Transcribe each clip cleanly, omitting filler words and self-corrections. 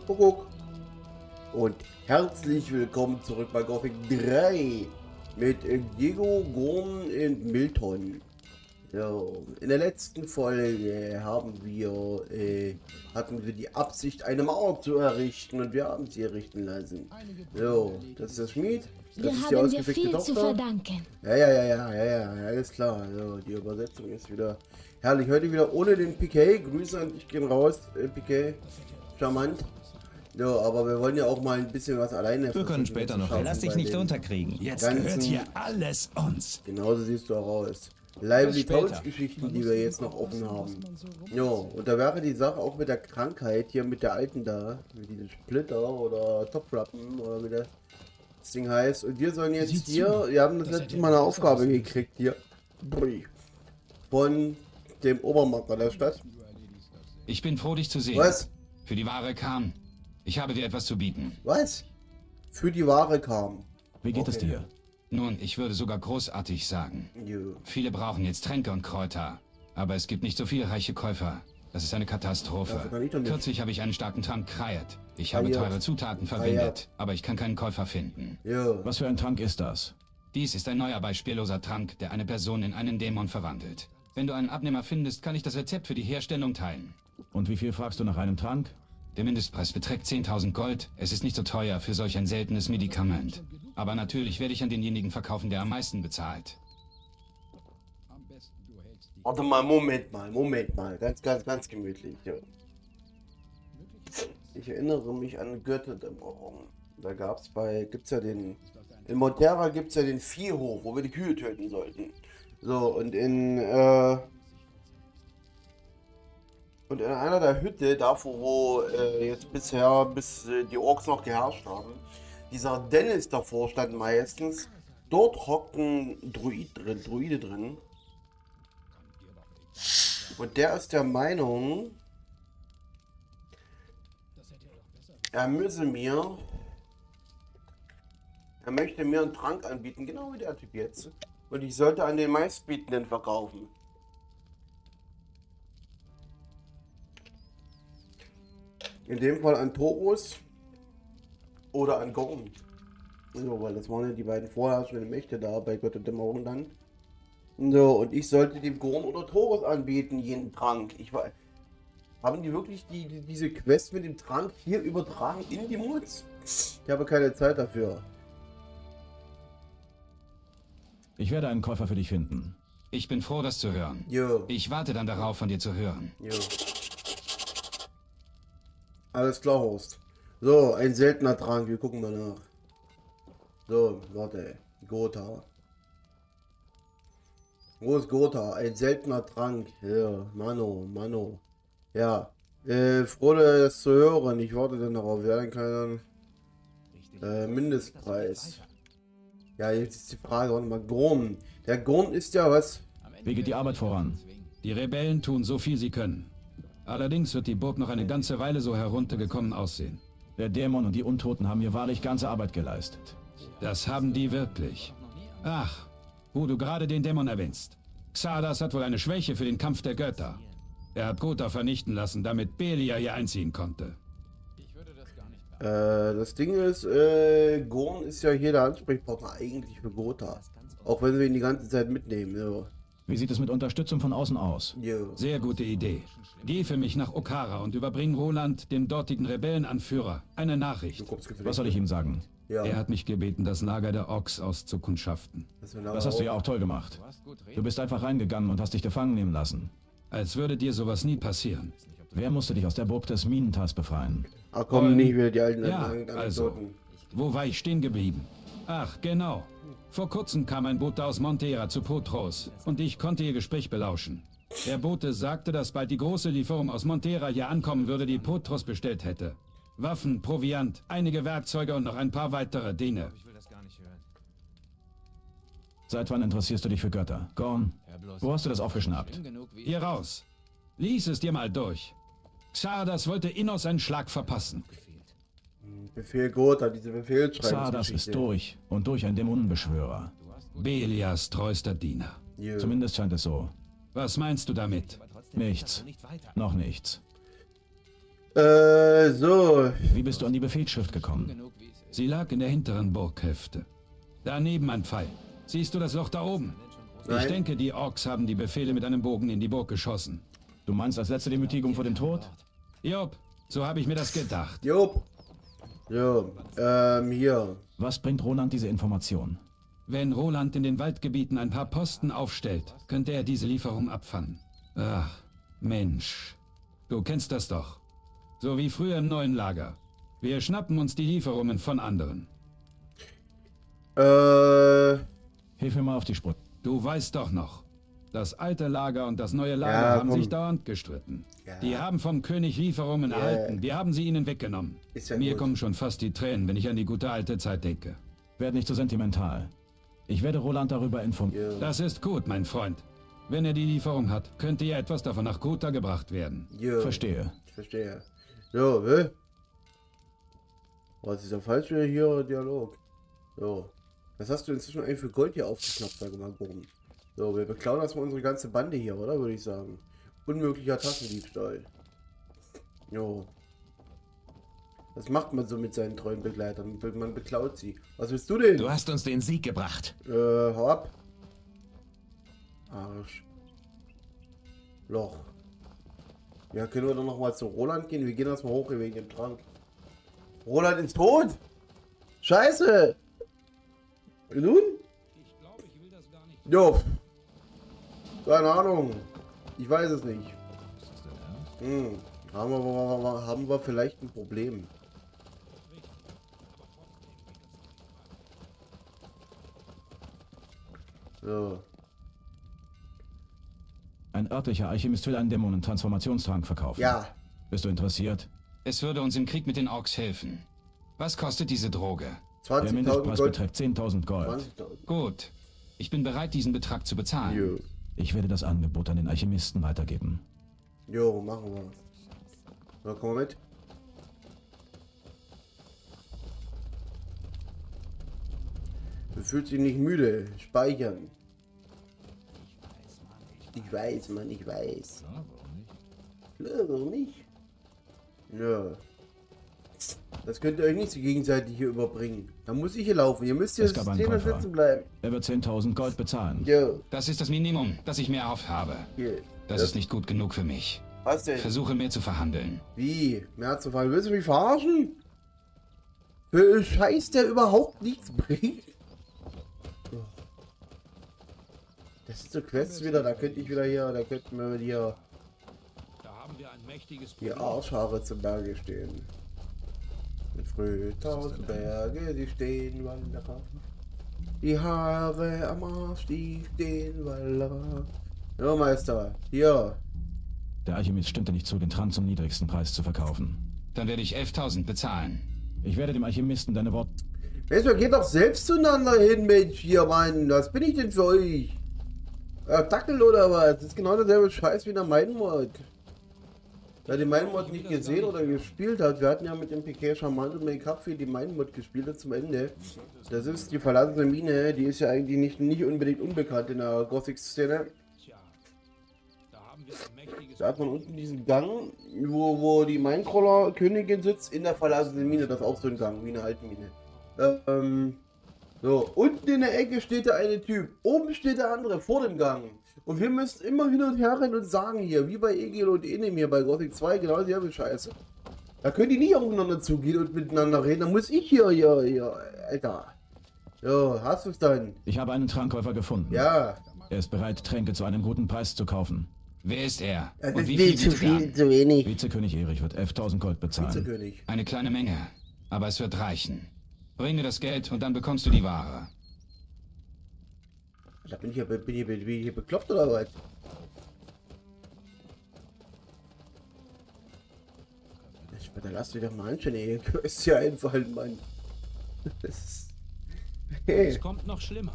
Kuckuck. Und herzlich willkommen zurück bei Gothic 3 mit Diego, Gorn und Milton. So, in der letzten Folge hatten wir die Absicht, eine Mauer zu errichten, und wir haben sie errichten lassen. So, das ist der Schmied. Das ist die ausgefickte Tochter. Zu verdanken. Ja, alles klar. So, die Übersetzung ist wieder herrlich. Heute wieder ohne den PK. Grüße an dich gehen raus, PK. Charmant. Ja, aber wir wollen ja auch mal ein bisschen was alleine. Wir können später noch. Lass dich nicht unterkriegen. Jetzt gehört hier alles uns. Genauso siehst du auch aus. Lively Tausch-Geschichten, die wir jetzt noch offen haben. Ja, und da wäre die Sache auch mit der Krankheit hier, mit der alten da, mit diesem Splitter oder Topflappen oder wie das Ding heißt. Und wir sollen jetzt wir haben das letzte Mal eine Aufgabe gekriegt hier. Von dem Obermakler der Stadt. Ich bin froh, dich zu sehen. Was? Für die Ware kam. Ich habe dir etwas zu bieten. Was? Für die Ware kam. Wie geht es dir? Nun, ich würde sogar großartig sagen. Viele brauchen jetzt Tränke und Kräuter. Aber es gibt nicht so viele reiche Käufer. Das ist eine Katastrophe. Kürzlich habe ich einen starken Trank kreiert. Ich habe teure Zutaten verwendet, aber ich kann keinen Käufer finden. Was für ein Trank ist das? Dies ist ein neuer beispielloser Trank, der eine Person in einen Dämon verwandelt. Wenn du einen Abnehmer findest, kann ich das Rezept für die Herstellung teilen. Und wie viel fragst du nach einem Trank? Der Mindestpreis beträgt 10.000 Gold. Es ist nicht so teuer für solch ein seltenes Medikament. Aber natürlich werde ich an denjenigen verkaufen, der am meisten bezahlt. Warte mal, Moment mal. Ganz gemütlich. Ja. Ich erinnere mich an Götterdämmerung. Da gibt's ja den... In Montera gibt es ja den Viehhof, wo wir die Kühe töten sollten. So, und in einer der Hütte, da wo jetzt bisher, bis die Orks noch geherrscht haben, dieser Dennis davor stand meistens, dort hockt ein Druide drin. Und der ist der Meinung, er möchte mir einen Trank anbieten, genau wie der Typ jetzt. Und ich sollte an den Meistbietenden verkaufen. In dem Fall an Taurus oder an Gorn. So, weil das waren ja die beiden vorherrschenden Mächte da bei Götterdämmerung dann. So, und ich sollte dem Gorn oder Taurus anbieten, jeden Trank. Haben die wirklich diese Quest mit dem Trank hier übertragen in die Mutz? Ich habe keine Zeit dafür. Ich werde einen Käufer für dich finden. Ich bin froh, das zu hören. Jo. Ich warte dann darauf, von dir zu hören. Jo. Alles klar, Horst. So, ein seltener Trank, wir gucken mal nach. So, warte. Gotha. Wo ist Gotha? Ein seltener Trank. Ja, Mano. Ja. Froh, das zu hören. Ich warte dann darauf. Wir haben keinen Mindestpreis. Ja, jetzt ist die Frage, warte mal, Gorn. Der Gorn ist ja was? Wie geht die Arbeit voran? Die Rebellen tun so viel sie können. Allerdings wird die Burg noch eine ganze Weile so heruntergekommen aussehen. Der Dämon und die Untoten haben hier wahrlich ganze Arbeit geleistet. Das haben die wirklich. Ach, wo du gerade den Dämon erwähnst. Xardas hat wohl eine Schwäche für den Kampf der Götter. Er hat Gotha vernichten lassen, damit Belia hier einziehen konnte. Das Ding ist, Gorn ist ja hier der Ansprechpartner eigentlich für Gotha. Auch wenn wir ihn die ganze Zeit mitnehmen. Ja. Wie sieht es mit Unterstützung von außen aus? Jo. Sehr gute Idee. Geh für mich nach Okara und überbring Roland, dem dortigen Rebellenanführer, eine Nachricht. Was soll ich ihm sagen? Ja. Er hat mich gebeten, das Lager der Orks auszukundschaften. Das hast du ja auch toll gemacht. Du bist einfach reingegangen und hast dich gefangen nehmen lassen. Als würde dir sowas nie passieren. Wer musste dich aus der Burg des Minentas befreien? Ach komm, nicht wieder die alten Ja, Anekdoten. also, wo war ich stehen geblieben? Ach, genau. Vor kurzem kam ein Bote aus Montera zu Potros und ich konnte ihr Gespräch belauschen. Der Bote sagte, dass bald die große Lieferung aus Montera hier ankommen würde, die Potros bestellt hätte. Waffen, Proviant, einige Werkzeuge und noch ein paar weitere Dinge. Seit wann interessierst du dich für Götter? Gorn, wo hast du das aufgeschnappt? Hier raus. Lies es dir mal durch. Xardas wollte Innos einen Schlag verpassen. Befehl Gotha, diese Befehlsschreibung. Xardas ist durch und durch ein Dämonenbeschwörer. Belias treuster Diener. Jo. Zumindest scheint es so. Was meinst du damit? Nichts. Noch nichts. So. Wie bist du an die Befehlsschrift gekommen? Sie lag in der hinteren Burghälfte. Daneben ein Pfeil. Siehst du das Loch da oben? Nein. Ich denke, die Orks haben die Befehle mit einem Bogen in die Burg geschossen. Du meinst als letzte Demütigung vor dem Tod? Job, so habe ich mir das gedacht. Job. So, hier. Was bringt Roland diese Information? Wenn Roland in den Waldgebieten ein paar Posten aufstellt, könnte er diese Lieferung abfangen. Ach, Mensch. Du kennst das doch. So wie früher im neuen Lager. Wir schnappen uns die Lieferungen von anderen. Hilf mir mal auf die Spur. Du weißt doch noch. Das alte Lager und das neue Lager haben sich dauernd gestritten. Ja. Die haben vom König Lieferungen erhalten. Wir haben sie ihnen weggenommen. Mir kommen schon fast die Tränen, wenn ich an die gute alte Zeit denke. Werd nicht so sentimental. Ich werde Roland darüber informieren. Ja. Das ist gut, mein Freund. Wenn er die Lieferung hat, könnte ja etwas davon nach Kota gebracht werden. Ja. Verstehe. Verstehe. So, hä? Was ist da falsch wieder hier? Dialog. So. Was hast du inzwischen eigentlich für Gold hier aufgeschnappt, sag mal, Bogen? So, wir beklauen erstmal unsere ganze Bande hier, oder? Würde ich sagen. Unmöglicher Taschendiebstahl. Jo. Was macht man so mit seinen treuen Begleitern? Man beklaut sie. Was willst du denn? Du hast uns den Sieg gebracht. Hau ab. Arsch. Loch. Ja, können wir doch noch mal zu Roland gehen? Wir gehen erstmal hoch wegen dem Trank. Roland ist tot! Scheiße! Nun? Ich glaube, ich will das gar nicht. Jo. Keine Ahnung. Ich weiß es nicht. Haben wir vielleicht ein Problem? So. Ein örtlicher Alchemist will einen Dämonen-Transformationstrank verkaufen. Ja. Bist du interessiert? Es würde uns im Krieg mit den Orks helfen. Was kostet diese Droge? 20.000 Der Mindestpreis Gold. beträgt 10.000 Gold. 20.000. Gut. Ich bin bereit, diesen Betrag zu bezahlen. Jo. Ich werde das Angebot an den Alchemisten weitergeben. Jo, machen wir. So, komm mal mit. Du fühlst dich nicht müde. Speichern. Ich weiß, Mann, ich weiß. Klar, warum nicht? Ja. Das könnt ihr euch nicht so gegenseitig hier überbringen. Da muss ich hier laufen. Ihr müsst hier sitzen bleiben. Er wird 10.000 Gold bezahlen. Ja. Das ist das Minimum, das ich mir aufhabe. Hier. Das ist nicht gut genug für mich. Was denn? Versuche mehr zu verhandeln. Wie? Mehr zu verhandeln? Willst du mich verarschen? Für einen Scheiß, der überhaupt nichts bringt? Das ist so Quest wieder, da könnte ich wieder hier, da könnten wir hier die Arschhaare zum Berge stehen. Mit früh 1000 Berge, die stehen Wanderer. Die Haare am Arsch, die stehen Wanderer. Ja, Meister, hier. Der Alchemist stimmte nicht zu, den Trank zum niedrigsten Preis zu verkaufen. Dann werde ich 11.000 bezahlen. Ich werde dem Alchemisten deine Worte... Mensch, wir gehen doch selbst zueinander hin, Mensch, hier, Mann. Was bin ich denn für euch? Dackel oder was? Das ist genau derselbe Scheiß wie der Meinmod. Wer den Meinmod nicht gesehen oder gespielt hat, wir hatten ja mit dem PK Charmant und Make-up für die Meinmod gespielt zum Ende. Das ist die verlassene Mine, die ist ja eigentlich nicht unbedingt unbekannt in der Gothic-Szene. Da hat man unten diesen Gang, wo die Minecrawler-Königin sitzt, in der verlassenen Mine. Das ist auch so ein Gang, wie eine alte Mine. So, unten in der Ecke steht der eine Typ, oben steht der andere, vor dem Gang. Und wir müssen immer hin und her rennen und sagen hier, wie bei Egil und Enem hier bei Gothic 2, genau dieselbe Scheiße. Da können die nicht aufeinander zugehen und miteinander reden, da muss ich hier, Alter. Jo, hast du es dann? Ich habe einen Trankkäufer gefunden. Ja. Er ist bereit, Tränke zu einem guten Preis zu kaufen. Wer ist er? Und wie viel zu viel, zu wenig. Vizekönig Erich wird 11.000 Gold bezahlen. Vizekönig. Eine kleine Menge, aber es wird reichen. Bring mir das Geld und dann bekommst du die Ware. Da bin ich hier bekloppt oder was? Dann lass dich doch mal anschauen, ey. Du ist ja einfallen, Mann. Es kommt noch schlimmer.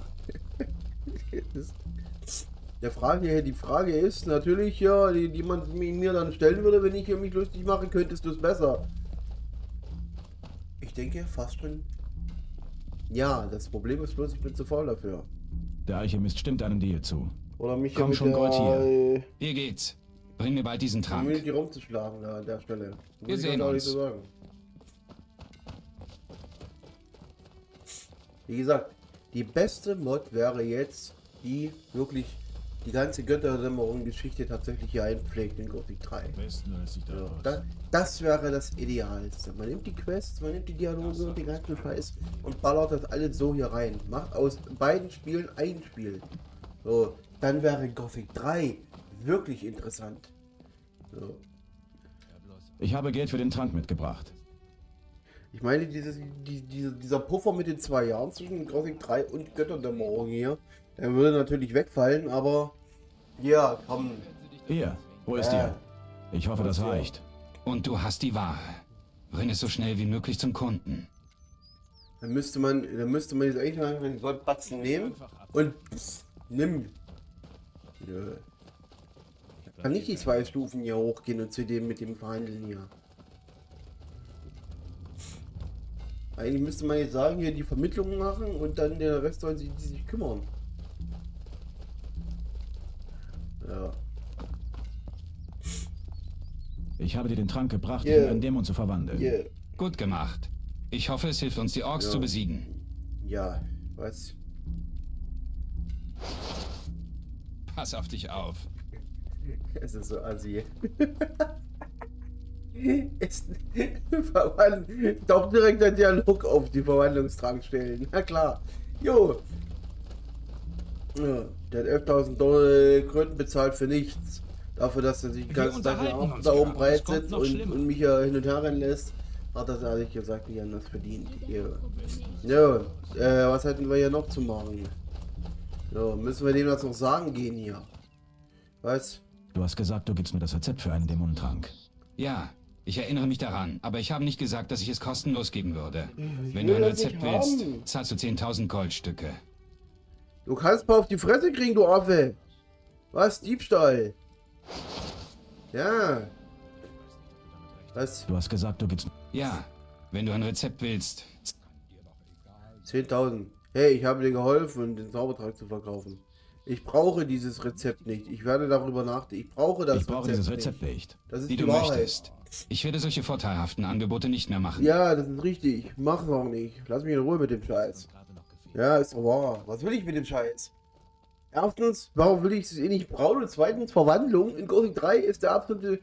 Die Frage ist natürlich, ja, die man mir dann stellen würde, wenn ich hier mich lustig mache, könntest du es besser. Ich denke fast schon. Ja, das Problem ist bloß, ich bin zu faul dafür. Der Alchemist stimmt einem Deal zu. Oder mich Komm schon, Gold hier. Hier geht's. Bring mir bald diesen Trank. Um die rumzuschlagen da an der Stelle. Wir sehen uns. So sagen. Wie gesagt, die beste Mod wäre jetzt, die wirklich die ganze Götterdämmerung-Geschichte tatsächlich hier einpflegt in Gothic 3. Das wäre das Idealste. Man nimmt die Quests, man nimmt die Dialoge und den ganzen Scheiß und ballert das alles so hier rein. Macht aus beiden Spielen ein Spiel. So, dann wäre Gothic 3 wirklich interessant. So. Ich habe Geld für den Trank mitgebracht. Ich meine, dieser Puffer mit den 2 Jahren zwischen Gothic 3 und Götterdämmerung hier, der würde natürlich wegfallen, aber ja, komm. Hier, wo ist die? Ich hoffe, das reicht. Und du hast die Ware. Bring es so schnell wie möglich zum Kunden. Dann müsste man jetzt eigentlich mal den Goldbatzen nehmen und nimm. Nö. Ich kann nicht die 2 Stufen hier hochgehen und zu dem mit dem verhandeln hier. Eigentlich müsste man jetzt sagen, hier die Vermittlungen machen und dann der Rest sollen die sich kümmern. Ja. Ich habe dir den Trank gebracht, um einen Dämon zu verwandeln. Gut gemacht. Ich hoffe, es hilft uns, die Orks zu besiegen. Ja, was? Pass auf dich auf. Es ist so assi. Doch direkt ein Dialog auf die Verwandlungstrank stellen. Na klar. Jo. Ja, der hat 11.000 Kröten bezahlt für nichts. Dafür, dass er sich den ganzen Tag da oben breit sitzt und mich ja hin und her rennen lässt, hat das ehrlich gesagt nicht anders verdient. Ja, was hätten wir hier noch zu machen? Ja, müssen wir dem das noch sagen gehen hier? Was? Du hast gesagt, du gibst mir das Rezept für einen Dämonentrank. Ja, ich erinnere mich daran, aber ich habe nicht gesagt, dass ich es kostenlos geben würde. Wenn du ein Rezept willst, zahlst du 10.000 Goldstücke. Du kannst mal auf die Fresse kriegen, du Affe. Was? Diebstahl? Ja. Was? Du hast gesagt, du gibst... Ja, wenn du ein Rezept willst. 10.000. Hey, ich habe dir geholfen, den Zaubertrank zu verkaufen. Ich brauche dieses Rezept nicht. Ich werde darüber nachdenken. Ich brauche dieses Rezept nicht. Das ist wie du möchtest. Ich werde solche vorteilhaften Angebote nicht mehr machen. Ja, das ist richtig. Mach's auch nicht. Lass mich in Ruhe mit dem Scheiß. Ja, ist doch wahr. Was will ich mit dem Scheiß? Erstens, warum will ich es eh nicht brauen? Und zweitens, Verwandlung in Gothic 3 ist der absolute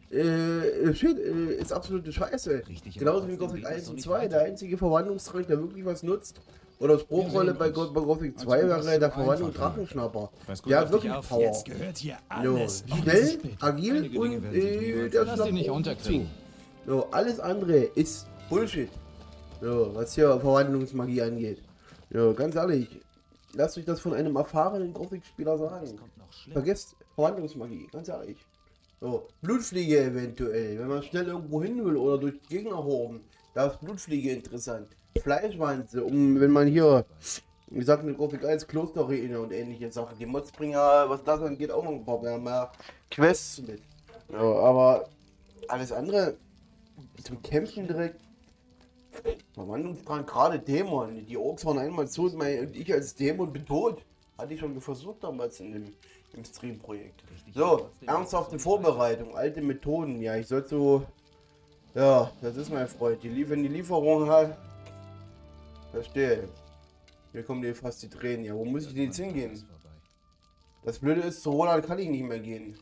ist absolute Scheiße. Genauso wie in Gothic 1 und 2. Der einzige Verwandlungstrank, der wirklich was nutzt. Oder das Bruchrolle bei Gothic 2 wäre der Verwandlung Drachenschnapper. Der hat wirklich Power. Schnell, agil und der schnappt nicht zu. So, alles andere ist Bullshit. So, was hier Verwandlungsmagie angeht. Ja, ganz ehrlich, lasst euch das von einem erfahrenen Gothic-Spieler sagen. Vergesst Verwandlungsmagie, ganz ehrlich. So, Blutfliege eventuell, wenn man schnell irgendwo hin will oder durch Gegnerhorden, da ist Blutfliege interessant. Fleischwanze, wenn man hier, wie gesagt, eine Gothic 1 Klosterruine und ähnliche Sachen. Die Mods bringen ja, was das angeht, auch noch ein paar mehr Quests mit. Ja, aber alles andere zum Kämpfen direkt. Verwandlungstrank, gerade Dämon. Die Orks waren einmal so und ich als Dämon bin tot. Hatte ich schon versucht damals im Stream-Projekt. So, ernsthafte Vorbereitung, alte Methoden. Ja, ich sollte so. Ja, das ist mein Freund. Wenn die Lieferung hat. Verstehe. Hier kommen dir fast die Tränen. Ja, wo muss ich denn jetzt hingehen? Das Blöde ist, zu Roland kann ich nicht mehr gehen.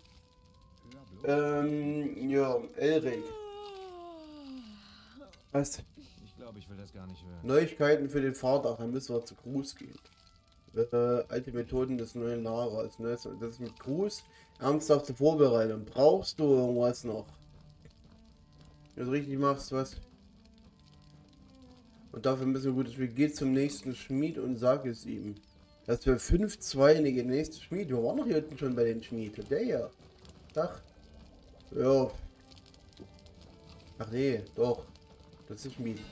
Ja, Elric. Was? Ich glaube, ich will das gar nicht hören. Neuigkeiten für den Fahrtag, dann müssen wir zu Gruß gehen. Alte Methoden des neuen Lagerers. Das ist mit Gruß. Ernsthafte Vorbereitung. Brauchst du irgendwas noch? Wenn du richtig machst, was? Und dafür müssen wir gutes Spiel. Geh zum nächsten Schmied und sag es ihm. Das wäre 5-2 in der nächste Schmied. Wir waren noch hier hinten schon bei den Schmied. Der hier. Ach. Ja. Ach nee, doch. Das ist Schmied.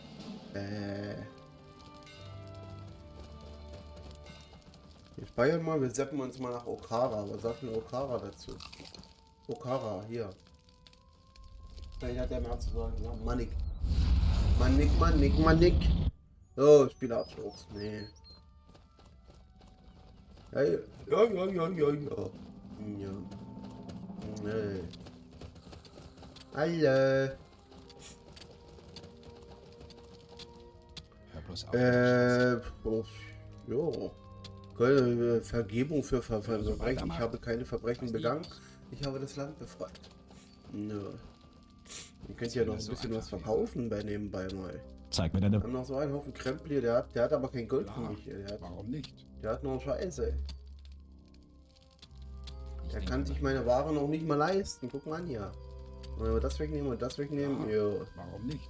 Wir speichern mal, wir zappen uns mal nach Okara. Was sagt denn Okara dazu? Okara, hier. Vielleicht hat der mehr zu sagen. Ja, Manik. Manik. So, Spielabschluss. Nee. Ja. Nee. Alle. Oh, jo. Keine Vergebung für Verbrechen. Ich habe keine Verbrechen begangen. Ich habe das Land befreit. Nö. Ihr könnt ja noch ein bisschen was verkaufen bei nebenbei mal. Zeig mir deine... Wir haben noch so einen Haufen Krempel hier, der hat aber kein Gold für mich. Warum nicht? Der hat noch Scheiße. Der kann sich meine Ware noch nicht mal leisten. Guck mal an hier. Wenn wir das wegnehmen und das wegnehmen, ja. Warum nicht?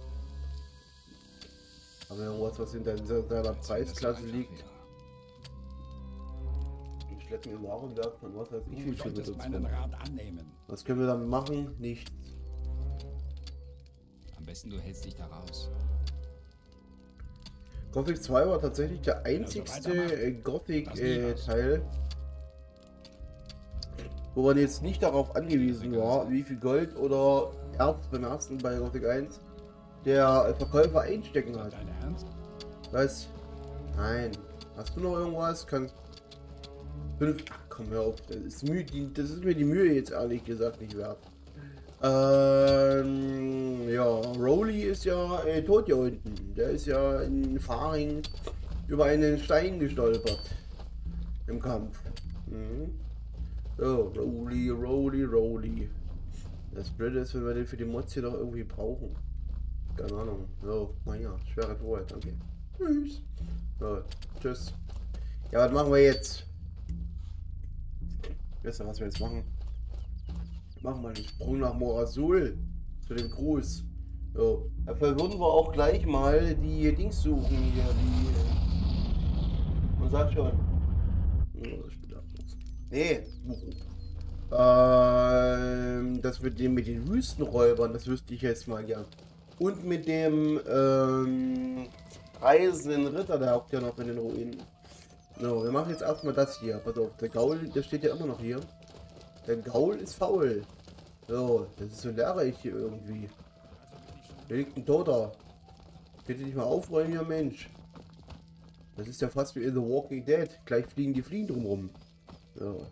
Aber irgendwas, was in deiner Preisklasse liegt. Ich schleppe mir Warenwert von was weiß ich, wie viel mit uns rum. Was können wir damit machen? Nichts. Am besten du hältst dich da raus. Gothic 2 war tatsächlich der einzigste Gothic-Teil, wo man jetzt nicht darauf angewiesen war, wie viel Gold oder Erz beim ersten bei Gothic 1 der Verkäufer einstecken hat. Was? Nein. Hast du noch irgendwas? Kannst. Ach, komm, hör auf. Das ist mir die Mühe jetzt ehrlich gesagt nicht wert. Ja, Rowley ist ja tot hier unten. Der ist ja in Faring über einen Stein gestolpert. Im Kampf. Mhm. So, Rowley. Das Blöde ist, wenn wir den für die Mods hier doch irgendwie brauchen. Keine Ahnung. So, naja, schwere Truhe, danke. Tschüss. So, tschüss. Ja, was machen wir jetzt? Wisst ihr, was wir jetzt machen? Wir machen mal einen Sprung nach Morasul zu dem Gruß. So, dafür würden wir auch gleich mal die Dings suchen hier, die. Man sagt schon. Nee, das mit den Wüstenräubern, das wüsste ich jetzt mal gern. Und mit dem reisenden Ritter, der hockt ja noch in den Ruinen. So, wir machen jetzt erstmal das hier. Pass auf, der Gaul, der steht ja immer noch hier. Der Gaul ist faul. So, das ist so lehrreich hier irgendwie. Da liegt ein Toter. Bitte nicht mal aufräumen, hier Mensch. Das ist ja fast wie in The Walking Dead. Gleich fliegen die Fliegen drumrum. So.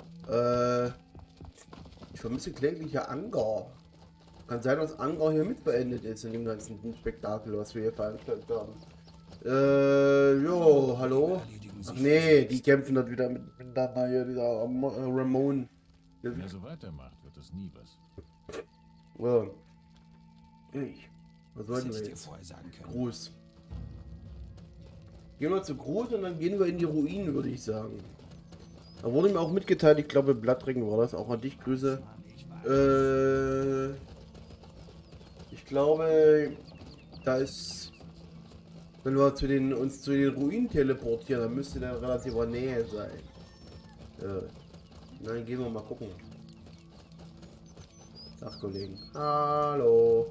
Ich vermisse klägliche Angar. Kann sein, dass Angar hier mit beendet ist in dem ganzen Spektakel, was wir hier veranstaltet haben. Jo, hallo? Ach nee, die kämpfen dort wieder miteinander hier, dieser Ramon. Wenn er so weitermacht, wird es nie was. Ja. Was sollten wir jetzt? Gruß. Gehen wir zu Gruß und dann gehen wir in die Ruinen, würde ich sagen. Da wurde mir auch mitgeteilt, ich glaube Blattring war das, auch an dich, Grüße. Ich glaube, da ist, wenn wir uns zu den Ruinen teleportieren, dann müsste der in relativer Nähe sein. Dann gehen wir mal gucken. Ach, Kollegen. Hallo.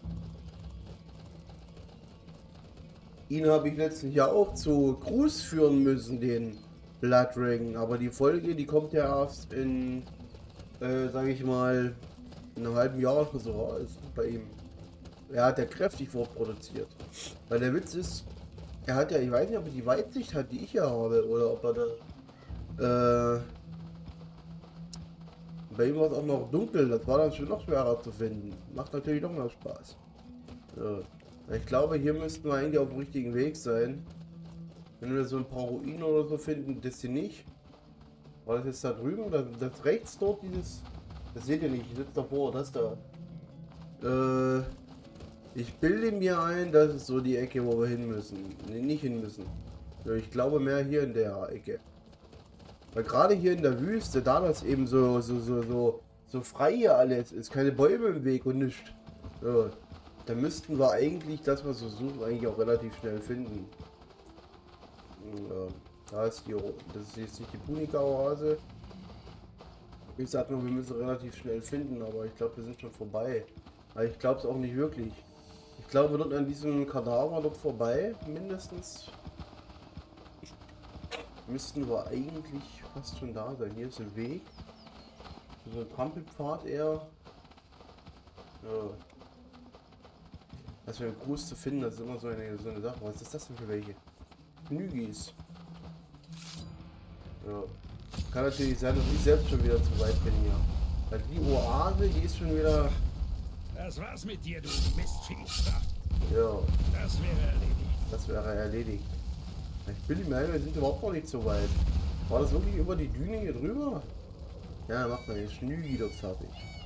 Ihn habe ich letztens ja auch zu Gruß führen müssen, den Bloodring, aber die Folge, die kommt ja erst in, sage ich mal, in einem halben Jahr oder so raus bei ihm. Er hat ja kräftig vorproduziert. Weil der Witz ist, er hat ja, ich weiß nicht, ob er die Weitsicht hat, die ich ja habe, oder ob er da, bei ihm war es auch noch dunkel, das war dann schon noch schwerer zu finden. Macht natürlich doch noch Spaß. Ja. Ich glaube, hier müssten wir eigentlich auf dem richtigen Weg sein. Wenn wir so ein paar Ruinen oder so finden, das hier nicht. War das jetzt da drüben? Das rechts dort, dieses. Das seht ihr nicht, ich sitze davor, das da. Ich bilde mir ein, das ist so die Ecke, wo wir hin müssen. Nee, nicht hin müssen. Ich glaube mehr hier in der Ecke. Weil gerade hier in der Wüste, da das eben so frei hier alles ist, keine Bäume im Weg und nichts. Ja, da müssten wir eigentlich das, was wir suchen, eigentlich auch relativ schnell finden. Ja, da ist die, das ist jetzt nicht die Punika-Oase. Ich sag nur, wir müssen relativ schnell finden, aber ich glaube, wir sind schon vorbei. Aber ich glaube es auch nicht wirklich. Ich glaube, wir dort an diesem Kadaver dort vorbei, mindestens. Müssten wir eigentlich fast schon da sein. Hier ist ein Weg. So ein Trampelpfad eher. Ja. Das wäre Gruß zu finden, das ist immer so eine Sache. Was ist das denn für welche? Nügis. Ja. Kann natürlich sein, dass ich selbst schon wieder zu weit bin hier. Also die Oase, die ist schon wieder... Das war's mit dir, du Mistviech. Ja. Das wäre erledigt. Das wäre erledigt. Ich bin die Meinung, wir sind überhaupt noch nicht so weit. War das wirklich über die Düne hier drüber? Ja, macht man den Schnü wieder fertig.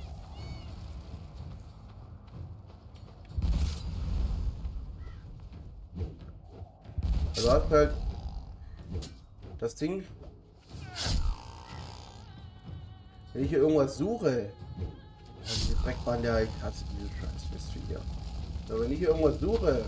Also hast halt das Ding. Wenn ich hier irgendwas suche, diese Dreckbahn, ja, ich hasse diese scheiß Mistvieh. Aber wenn ich hier irgendwas suche,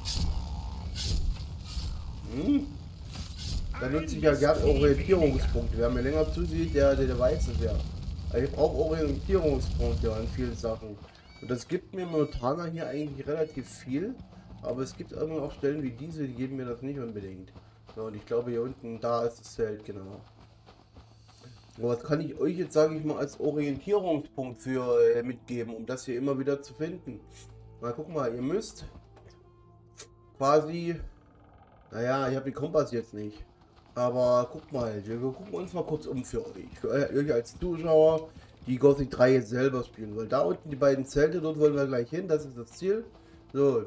dann nutze ich ja gerne Orientierungspunkte. Wer mir länger zusieht, der weiß es ja. Also ich brauche Orientierungspunkte an vielen Sachen. Und das gibt mir momentan hier eigentlich relativ viel. Aber es gibt immer auch Stellen wie diese, die geben mir das nicht unbedingt. Ja, und ich glaube hier unten, da ist das Feld, genau. Aber was kann ich euch jetzt, sage ich mal, als Orientierungspunkt für mitgeben, um das hier immer wieder zu finden? Na, guck mal, ihr müsst quasi, naja, ich habe den Kompass jetzt nicht, aber guck mal, wir gucken uns mal kurz um für euch als Zuschauer, die Gothic 3 jetzt selber spielen wollen. Da unten die beiden Zelte, dort wollen wir gleich hin, das ist das Ziel. So,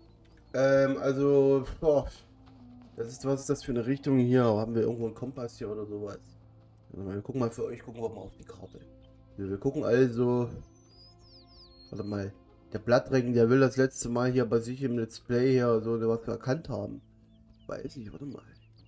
also, boah, was ist das für eine Richtung hier? Haben wir irgendwo einen Kompass hier oder sowas? Wir gucken mal für euch, gucken wir mal auf die Karte. Wir gucken also, warte mal, der Blattrecken, der will das letzte Mal hier bei sich im Let's Play hier so was erkannt haben. Weiß ich, warte mal.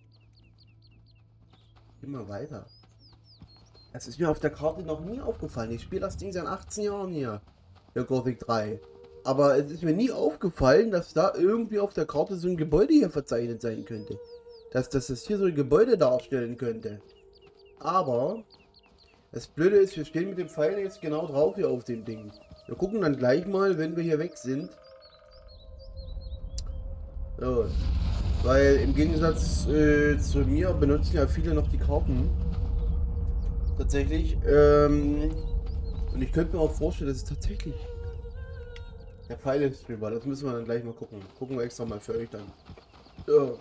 Geh mal weiter. Das ist mir auf der Karte noch nie aufgefallen. Ich spiele das Ding seit 18 Jahren hier, der Gothic 3. Aber es ist mir nie aufgefallen, dass da irgendwie auf der Karte so ein Gebäude hier verzeichnet sein könnte. Dass das hier so ein Gebäude darstellen könnte. Aber das Blöde ist, wir stehen mit dem Pfeil jetzt genau drauf hier auf dem Ding. Wir gucken dann gleich mal, wenn wir hier weg sind. So. Weil im Gegensatz zu mir benutzen ja viele noch die Karten. Tatsächlich. Und ich könnte mir auch vorstellen, dass es tatsächlich der Pfeil ist drüber. Das müssen wir dann gleich mal gucken. Gucken wir extra mal für euch dann. Ja.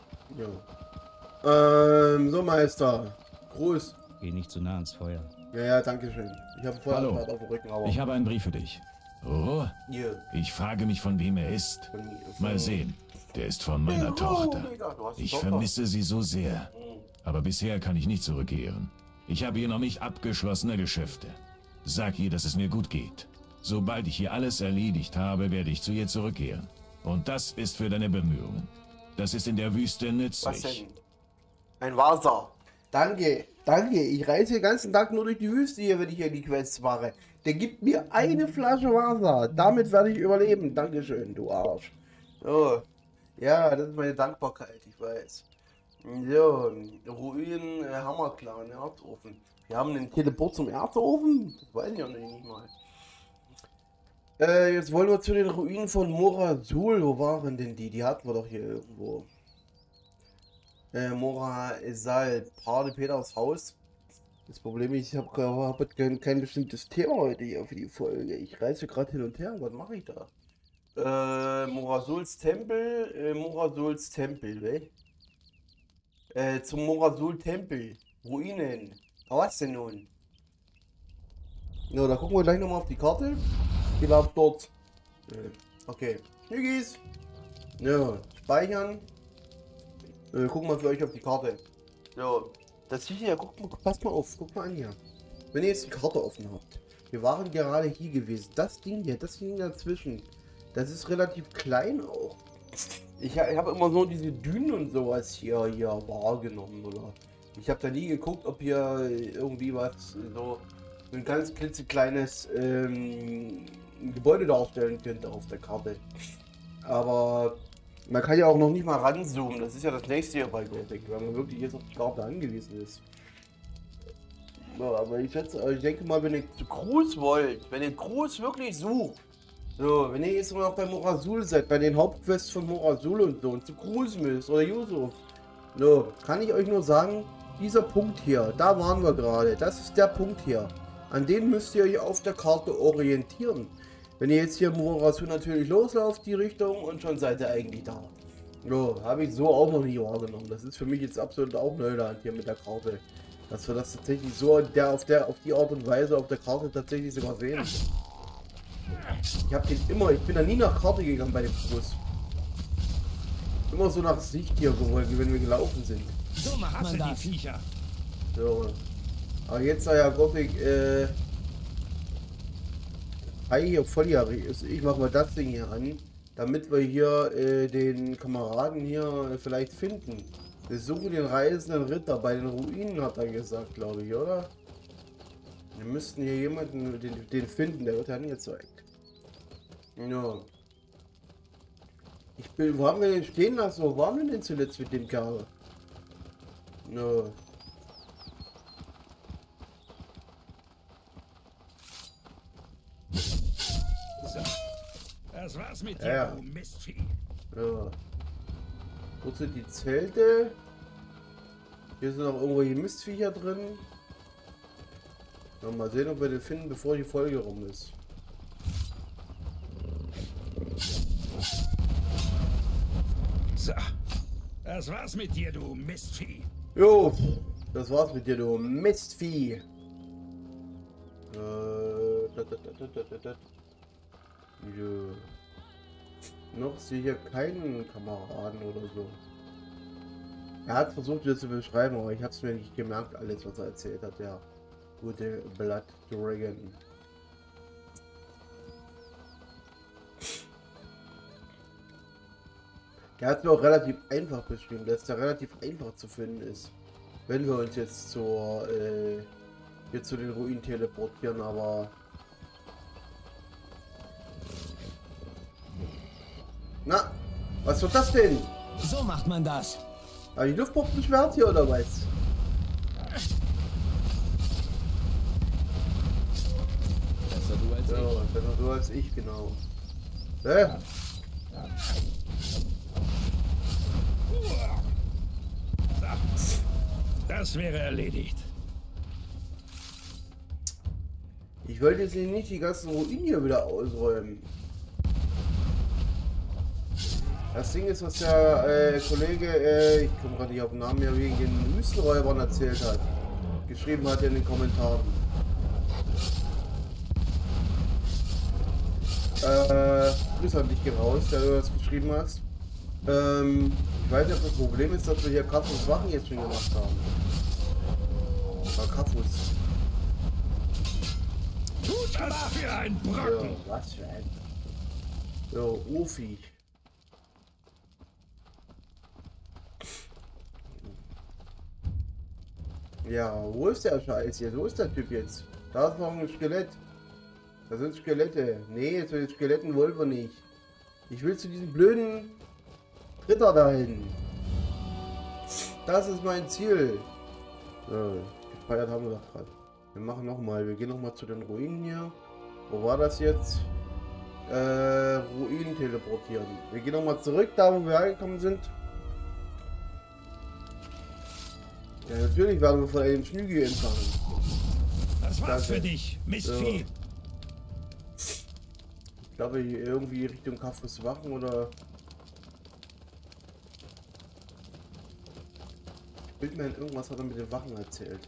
So, Meister. Gruß. Geh nicht zu nah ans Feuer. Ja, danke schön. Ich habe vorher Hallo. auf dem Rücken, aber... Ich habe einen Brief für dich. Oh, Hier. ich frage mich, von wem er ist. Mal sehen. Der ist von meiner Tochter. Ich vermisse sie so sehr. Aber bisher kann ich nicht zurückkehren. Ich habe hier noch nicht abgeschlossene Geschäfte. Sag ihr, dass es mir gut geht. Sobald ich hier alles erledigt habe, werde ich zu ihr zurückkehren. Und das ist für deine Bemühungen. Das ist in der Wüste nützlich. Was denn? Ein Wasser. Danke, danke. Ich reise den ganzen Tag nur durch die Wüste hier, wenn ich hier die Quests mache. Der gibt mir eine Flasche Wasser. Damit werde ich überleben. Dankeschön, du Arsch. So. Ja, das ist meine Dankbarkeit, ich weiß. So, Ruinen, Hammerklan, Erzofen. Wir haben einen Teleport zum Erzofen? Das weiß ich ja nicht mal. Jetzt wollen wir zu den Ruinen von Morasul. Wo waren denn die? Die hatten wir doch hier irgendwo. Morasul, Paare Peters Haus. Das Problem ist, ich habe kein bestimmtes Thema heute hier für die Folge. Ich reise gerade hin und her. Was mache ich da? Morasuls Tempel, ne? Zum Morasul Tempel. Ruinen. Was denn nun? Ja, da gucken wir gleich nochmal auf die Karte. Ich glaube dort. Okay. Nügis. Ja, speichern. Gucken wir für euch auf die Karte. So, das hier, guck mal, passt mal auf, guck mal an hier. Wenn ihr jetzt die Karte offen habt. Wir waren gerade hier gewesen. Das Ding hier, das Ding dazwischen. Das ist relativ klein auch. Ich habe immer so diese Dünen und sowas hier wahrgenommen, oder? Ich habe da nie geguckt, ob hier irgendwie was so ein ganz klitzekleines Gebäude darstellen könnte auf der Karte. Aber man kann ja auch noch nicht mal ranzoomen. Das ist ja das nächste hier bei Gothic, wenn man wirklich jetzt auf die Karte angewiesen ist. Ja, aber ich denke mal, wenn ihr zu Gruß wollt, wenn ihr Gruß wirklich sucht, so, wenn ihr jetzt noch bei Morasul seid, bei den Hauptquests von Morasul und so, und zu Gruß müsst, oder Yusuf, so, kann ich euch nur sagen, dieser Punkt hier, da waren wir gerade, das ist der Punkt hier. An den müsst ihr euch auf der Karte orientieren. Wenn ihr jetzt hier Morasul natürlich loslauft, die Richtung, und schon seid ihr eigentlich da. So, habe ich so auch noch nie wahrgenommen. Das ist für mich jetzt absolut auch Neuland hier mit der Karte. Dass wir das tatsächlich so auf die Art und Weise auf der Karte tatsächlich sogar sehen. Ich bin da nie nach Karte gegangen bei dem Bus. Immer so nach Sicht hier gewollt, wenn wir gelaufen sind. So macht man das. So. Aber jetzt sei ja Gothic, hier volljährig ist. Ich mach mal das Ding hier an, damit wir hier den Kameraden hier vielleicht finden. Wir suchen den reisenden Ritter bei den Ruinen, hat er gesagt, glaube ich, oder? Wir müssten hier jemanden, den finden, der wird ja nie gezeigt. Ja. Wo haben wir den stehen lassen? Wo waren wir denn zuletzt mit dem Kerl? Ja. Das war's mit dir, du Mistvieh. Ja. Wo sind die Zelte? Hier sind noch irgendwelche Mistviecher drin. Ja, mal sehen, ob wir den finden, bevor die Folge rum ist. So. Das war's mit dir, du Mistvieh. Jo, das war's mit dir, du Mistvieh. Jo. Noch sehe ich hier keinen Kameraden oder so. Er hat versucht, das zu beschreiben, aber ich habe es mir nicht gemerkt, alles, was er erzählt hat, der gute Blood Dragon. Der hat mir auch relativ einfach beschrieben, dass der relativ einfach zu finden ist, wenn wir uns jetzt hier zu den Ruinen teleportieren, aber... Na, was wird das denn? So macht man das. Aber die Luftpumpe beschwert hier oder was? Besser du als ja, besser du als ich, genau. Das wäre erledigt. Ich wollte jetzt nicht die ganzen Ruinen hier wieder ausräumen. Das Ding ist, was der Kollege, ich komme gerade nicht auf den Namen mehr, wegen den Wüstenräubern erzählt hat. Geschrieben hat in den Kommentaren. Grüße an dich geh raus, der du das geschrieben hast. Ich weiß nicht, ob das Problem ist, dass wir hier Kafus Wachen jetzt schon gemacht haben. Kafus. Was für ein Brocken! Ja, was für ein... So, Ufi. Ja, wo ist der Scheiß jetzt? Wo ist der Typ jetzt? Da ist noch ein Skelett. Da sind Skelette. Nee, zu den Skeletten wollen wir nicht. Ich will zu diesem blöden Ritter dahin. Das ist mein Ziel. So, gefeiert haben wir doch gerade. Wir machen nochmal. Wir gehen nochmal zu den Ruinen hier. Wo war das jetzt? Ruinen teleportieren. Wir gehen nochmal zurück, da wo wir angekommen sind. Ja, natürlich werden wir von einem Schnügel empfangen. Das war's für dich, Mistvieh. Ich glaube, hier irgendwie Richtung Kafus Wachen oder... Bildman, irgendwas hat er mit den Wachen erzählt.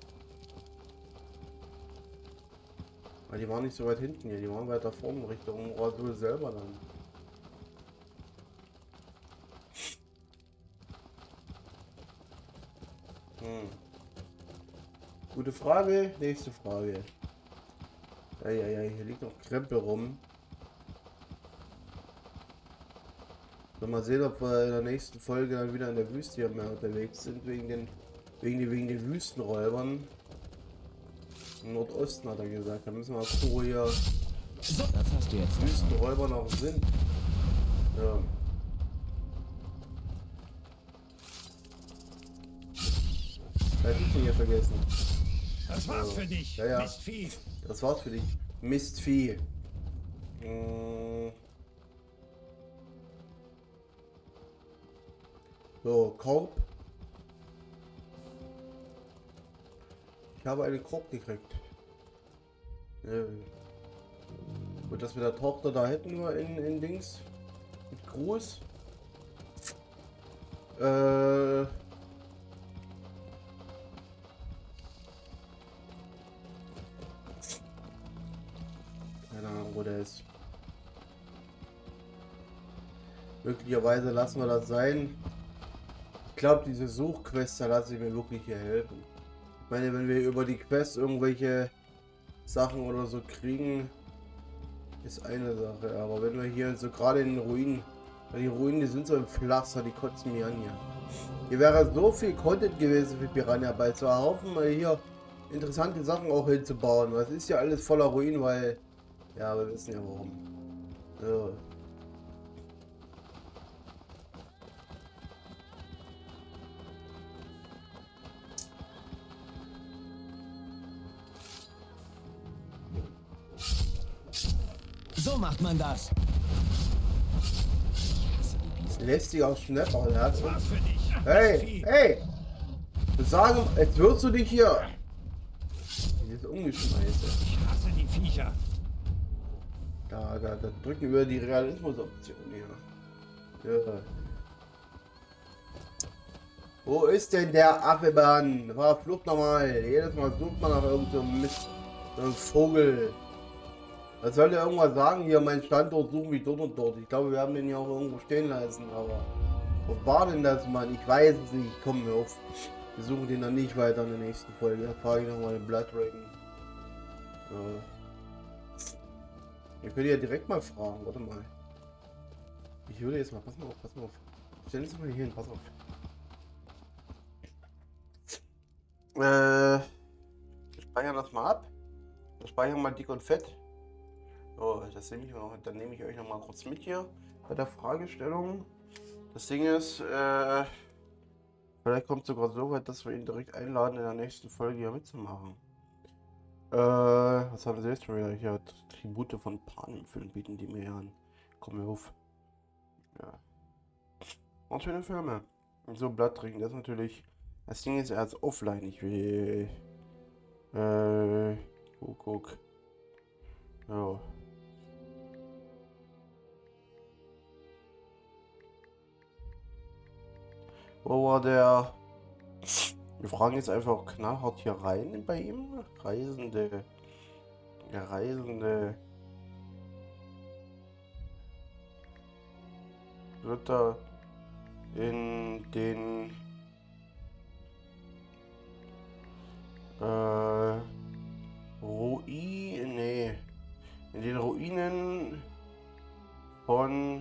Weil die waren nicht so weit hinten hier, die waren weiter vorne Richtung Rasul selber dann. Gute Frage, nächste Frage. Ja, hier liegt noch Krempel rum. Mal sehen, ob wir in der nächsten Folge dann wieder in der Wüste hier mehr unterwegs sind, wegen den Wüstenräubern. Im Nordosten hat er gesagt, da müssen wir auch so hier das hast du jetzt Wüstenräuber noch sind. Ja. Was hab ich denn hier vergessen? Das war's für dich, ja. Mistvieh. Das war's für dich, Mistvieh. So, Korb. Ich habe einen Korb gekriegt. Und das mit der Tochter da hätten wir in Dings. Mit Gruß. Keine Ahnung, wo der ist. Möglicherweise lassen wir das sein. Ich glaube, diese Suchquest, da lasse ich mir wirklich hier helfen. Ich meine, wenn wir über die Quest irgendwelche Sachen oder so kriegen, ist eine Sache. Aber wenn wir hier so gerade in den Ruinen, weil die Ruinen, die sind so im Pflaster, die kotzen mir an hier. Hier wäre so viel Content gewesen für Piranha Bytes zu erhoffen, mal hier interessante Sachen auch hinzubauen. Was ist ja alles voller Ruinen, weil, ja, wir wissen ja warum. So. So macht man das. Lästiger Schnapper, der hat. Hey, hey! Sagen, jetzt wirst du dich hier. Dieses Umgeschmeiße. Ich hasse die Viecher. Da drücken wir die Realismus-Option hier. Ja. Wo ist denn der Affemann? Flucht nochmal. Jedes Mal sucht man nach irgendeinem Mist. So ein Vogel. Was soll der irgendwas sagen? Hier, mein Standort suchen wie dort und dort. Ich glaube, wir haben den ja auch irgendwo stehen lassen, aber. Was war denn das, Mann? Ich weiß es nicht. Komm mir auf. Wir suchen den dann nicht weiter in der nächsten Folge. Da frage ich nochmal den Blood Dragon. Wir können ja direkt mal fragen. Warte mal. Ich würde jetzt mal. Pass mal auf. Stell dich mal hier hin. Pass auf. Wir speichern das mal ab. Wir speichern mal dick und fett. So, das nehme ich noch, dann nehme ich euch noch mal kurz mit hier bei der Fragestellung. Das Ding ist, vielleicht kommt es sogar so weit, dass wir ihn direkt einladen, in der nächsten Folge hier mitzumachen. Was haben sie jetzt schon wieder? Hier Tribute von Panem-Film bieten die mir hier an. Komm mir auf. Ja. Und schöne Filme. Und so Blatt trinken, das ist natürlich. Das Ding ist, er ist offline. Ich will. Guck. Ja. Wo war der? Wir fragen jetzt einfach knallhart hier rein bei ihm. Reisende. Ritter in den in den Ruinen von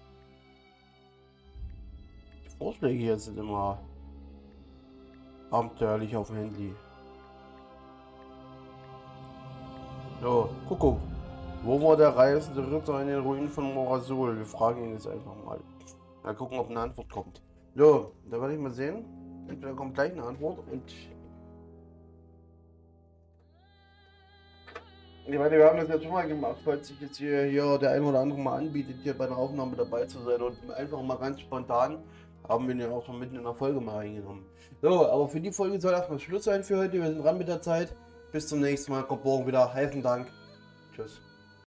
die Vorschläge hier sind immer abenteuerlich auf dem Handy. So, guck. Wo war der reisende Ritter in den Ruinen von Morazul? Wir fragen ihn jetzt einfach mal. Mal gucken, ob eine Antwort kommt. So, da werde ich mal sehen. Entweder kommt gleich eine Antwort und ich meine, wir haben das jetzt schon mal gemacht, falls sich jetzt hier der ein oder andere mal anbietet, hier bei der Aufnahme dabei zu sein und einfach mal ganz spontan haben wir ihn ja auch schon mitten in der Folge mal reingenommen. So, aber für die Folge soll erstmal Schluss sein für heute. Wir sind dran mit der Zeit. Bis zum nächsten Mal. Kommt morgen wieder. Heißen Dank. Tschüss.